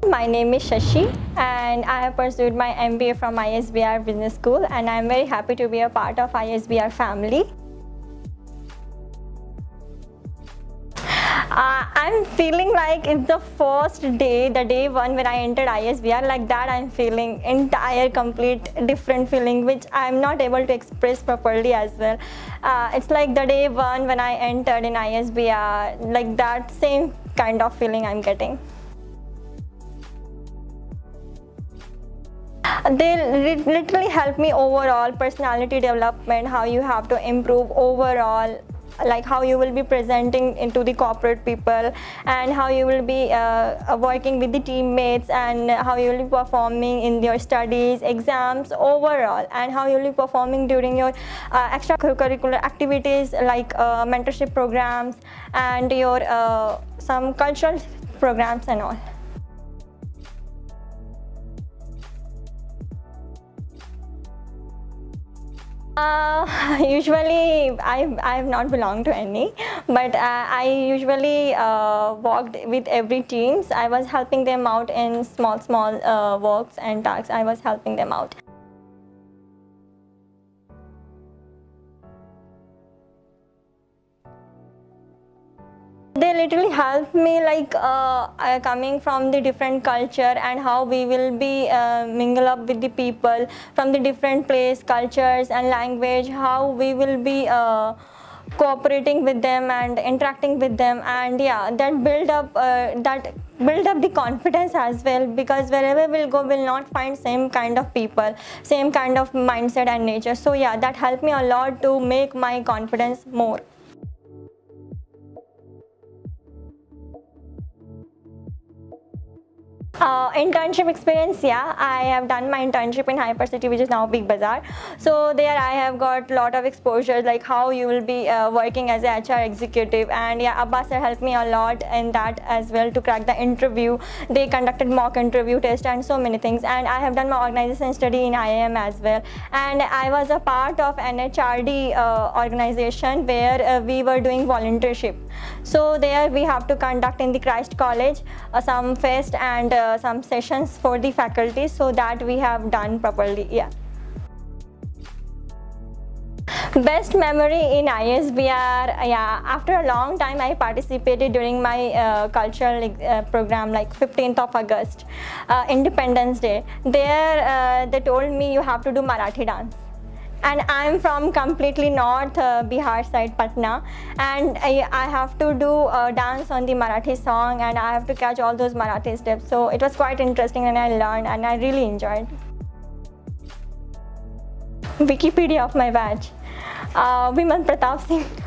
My name is Shashi and I have pursued my MBA from ISBR Business School, and I am very happy to be a part of ISBR family. I'm feeling like it's the first day, the day one when I entered ISBR. Like that I'm feeling entire complete different feeling which I'm not able to express properly as well. It's like the day one when I entered in ISBR, like that same kind of feeling I'm getting. They literally help me overall personality development, how you have to improve overall, like how you will be presenting into the corporate people, and how you will be working with the teammates, and how you will be performing in your studies, exams overall, and how you will be performing during your extracurricular activities like mentorship programs and your some cultural programs and all. Usually I have not belonged to any, but I usually worked with every teams. I was helping them out in small works and tasks. I was helping them out. They literally help me, like coming from the different culture and how we will be mingle up with the people from the different place, cultures and language, how we will be cooperating with them and interacting with them, and yeah, that build up the confidence as well, because wherever we'll go we'll not find same kind of people, same kind of mindset and nature. So yeah, that helped me a lot to make my confidence more. Internship experience, yeah, I have done my internship in Hypercity, which is now Big Bazaar. So there I have got a lot of exposure, like how you will be working as a HR executive, and yeah, Abbas sir helped me a lot in that as well to crack the interview. They conducted mock interview test and so many things, and I have done my organization study in IIM as well, and I was a part of NHRD organization where we were doing volunteership. So there we have to conduct in the Christ College some fest and some sessions for the faculty, so that we have done properly. Yeah. Best memory in ISBR, yeah, after a long time I participated during my cultural program, like 15th of August, Independence Day. There they told me you have to do Marathi dance. And I'm from completely north Bihar side, Patna, and I have to do a dance on the Marathi song, and I have to catch all those Marathi steps. So it was quite interesting, and I learned, and I really enjoyed. Wikipedia of my batch, Vimal Pratap Singh.